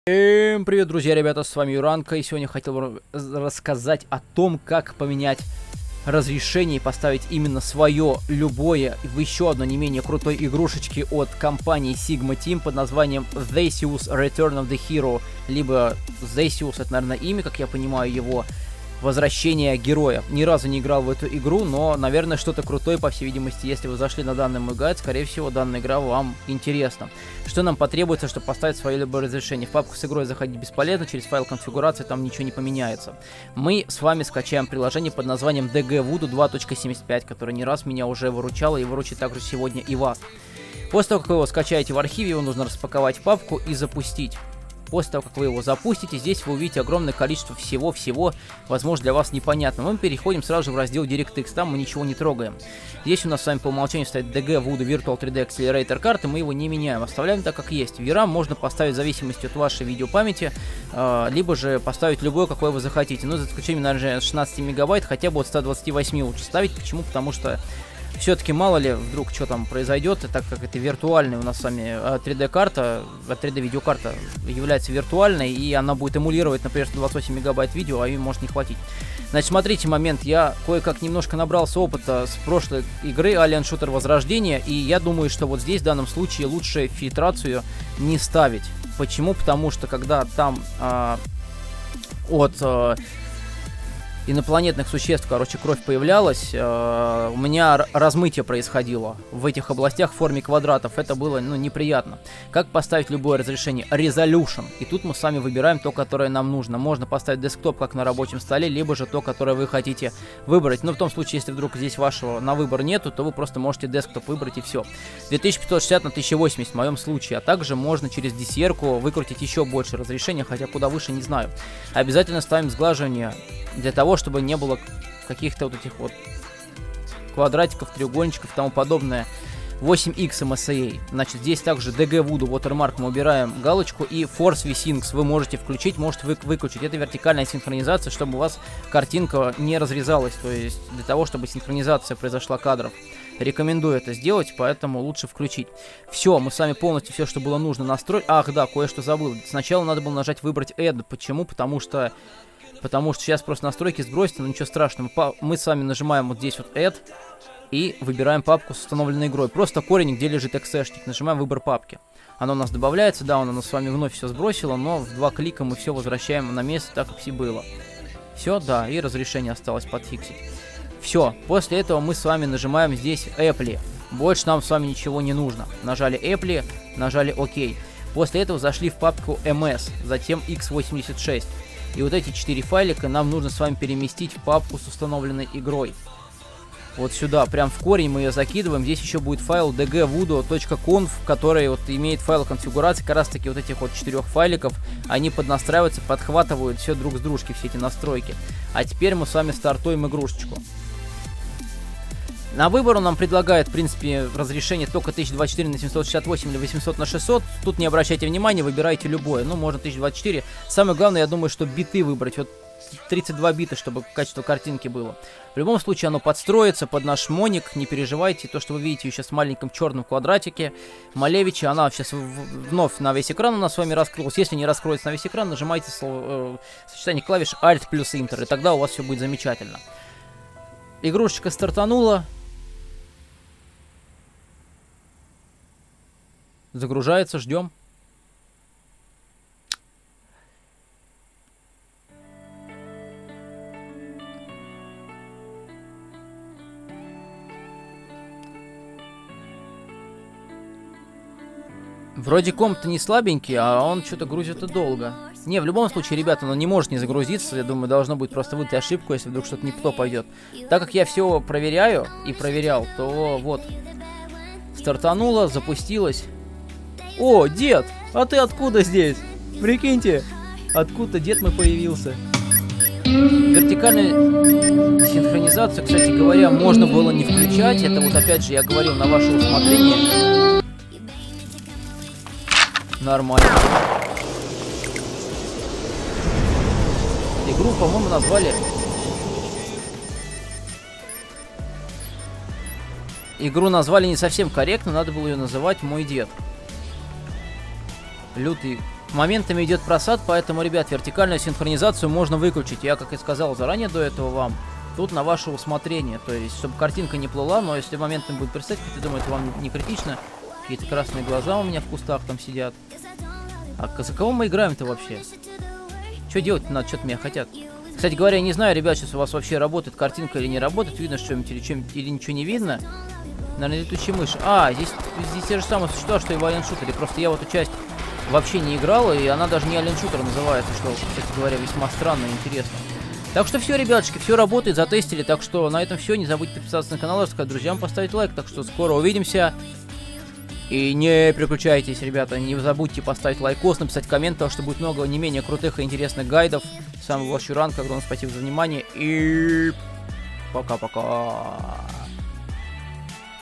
Всем привет, друзья, ребята, с вами Юранка, и сегодня хотел бы рассказать о том, как поменять разрешение и поставить именно свое, любое, в еще одно не менее крутой игрушечки от компании Sigma Team под названием Theseus Return of the Hero, либо Theseus, это, наверное, имя, как я понимаю, его возвращение героя. Ни разу не играл в эту игру, но, наверное, что-то крутое, по всей видимости, если вы зашли на данный мой гайд, скорее всего, данная игра вам интересна. Что нам потребуется, чтобы поставить свое любое разрешение? В папку с игрой заходить бесполезно, через файл конфигурации там ничего не поменяется. Мы с вами скачаем приложение под названием DG Voodoo 2.75, которое не раз меня уже выручало и выручит также сегодня и вас. После того, как вы его скачаете в архиве, его нужно распаковать в папку и запустить. После того, как вы его запустите, здесь вы увидите огромное количество всего, возможно, для вас непонятно. Мы переходим сразу же в раздел DirectX, там мы ничего не трогаем. Здесь у нас с вами по умолчанию стоит DG Voodoo Virtual 3D Accelerator карты, мы его не меняем, оставляем так, как есть. VRAM можно поставить в зависимости от вашей видеопамяти, либо же поставить любое, какое вы захотите. Но за исключением, наверное, 16 мегабайт, хотя бы от 128 лучше ставить. Почему? Потому что все-таки мало ли вдруг что там произойдет, так как это виртуальная у нас с вами 3D-карта, 3D-видеокарта является виртуальной, и она будет эмулировать, например, 128 мегабайт видео, а ее может не хватить. Значит, смотрите момент, я кое-как немножко набрался опыта с прошлой игры Alien Shooter Возрождение, и я думаю, что вот здесь в данном случае лучше фильтрацию не ставить. Почему? Потому что когда там от инопланетных существ, короче, кровь появлялась, у меня размытие происходило в этих областях в форме квадратов. Это было, неприятно. Как поставить любое разрешение? Resolution. И тут мы с вами выбираем то, которое нам нужно. Можно поставить десктоп, как на рабочем столе, либо же то, которое вы хотите выбрать. Но в том случае, если вдруг здесь вашего на выбор нету, то вы просто можете десктоп выбрать и все. 2560 на 1080 в моем случае. А также можно через DCR-ку выкрутить еще больше разрешения, хотя куда выше, не знаю. Обязательно ставим сглаживание для того, чтобы не было каких-то вот этих вот квадратиков, треугольничков и тому подобное. 8x MSA. Значит, здесь также DG Voodoo Watermark мы убираем галочку, и Force VSync вы можете включить, можете выключить. Это вертикальная синхронизация, чтобы у вас картинка не разрезалась, то есть для того, чтобы синхронизация произошла кадров. Рекомендую это сделать, поэтому лучше включить. Все, мы с вами полностью все, что было нужно, настроить. Ах, да, кое-что забыл. Сначала надо было нажать выбрать Add. Почему? Потому что сейчас просто настройки сбросите, но ничего страшного. Мы с вами нажимаем вот здесь вот Add и выбираем папку с установленной игрой. Просто корень, где лежит эксешник. Нажимаем выбор папки. Оно у нас добавляется, да, оно с вами вновь все сбросило, но в 2 клика мы все возвращаем на место, так как все было. Все, да, и разрешение осталось подфиксить. Все, после этого мы с вами нажимаем здесь Apply. Больше нам с вами ничего не нужно. Нажали Apply, нажали ОК. После этого зашли в папку MS, затем x86. И вот эти 4 файлика нам нужно с вами переместить в папку с установленной игрой. Вот сюда, прям в корень мы ее закидываем. Здесь еще будет файл dgvoodoo.conf, который вот имеет файл конфигурации. Как раз таки вот этих вот 4 файликов, они поднастраиваются, подхватывают все друг с дружки, все эти настройки. А теперь мы с вами стартуем игрушечку. На выбор он нам предлагает, в принципе, разрешение только 1024 на 768 или 800 на 600. Тут не обращайте внимания, выбирайте любое. Ну, можно 1024. Самое главное, я думаю, что биты выбрать. Вот 32 бита, чтобы качество картинки было. В любом случае, оно подстроится под наш моник. Не переживайте. То, что вы видите сейчас в маленьком черном квадратике Малевича, она сейчас вновь на весь экран у нас с вами раскрылась. Если не раскроется на весь экран, нажимайте сочетание клавиш Alt плюс Enter, и тогда у вас все будет замечательно. Игрушечка стартанула. Загружается, ждем. Вроде комп-то не слабенький, а он что-то грузит и долго. Не, в любом случае, ребята, он не может не загрузиться. Я думаю, должно быть просто выдать ошибку, если вдруг что-то не то пойдет. Так как я все проверяю и проверял, то вот. Стартануло, запустилось. О, дед! А ты откуда здесь? Прикиньте, откуда дед мой появился. Вертикальную синхронизацию, кстати говоря, можно было не включать. Это вот опять же я говорил на ваше усмотрение. Нормально. Игру, по-моему, назвали... Игру назвали не совсем корректно, надо было ее называть «Мой дед». Лютый Моментами идет просад, поэтому, ребят, вертикальную синхронизацию можно выключить. Я, как и сказал заранее до этого вам, тут на ваше усмотрение. То есть, чтобы картинка не плыла, но если моментами будет просать, хотя, думаю, это вам не критично. Какие-то красные глаза у меня в кустах там сидят. А за кого мы играем-то вообще? Что делать надо, что-то меня хотят. Кстати говоря, я не знаю, ребят, сейчас у вас вообще работает картинка или не работает. Видно что-нибудь или ничего не видно. Наверное, летучая мышь. А, здесь те же самые существа, что и в Alien Shooter. Просто я в эту часть вообще не играл, и она даже не Alien Shooter называется, что, кстати говоря, весьма странно и интересно. Так что все, ребятушки, все работает, затестили. Так что на этом все. Не забудьте подписаться на канал, рассказать друзьям, поставить лайк. Так что скоро увидимся. И не переключайтесь, ребята, не забудьте поставить лайкос, написать коммент, потому что будет много не менее крутых и интересных гайдов. С вами был Чуран, огромное спасибо за внимание и пока-пока.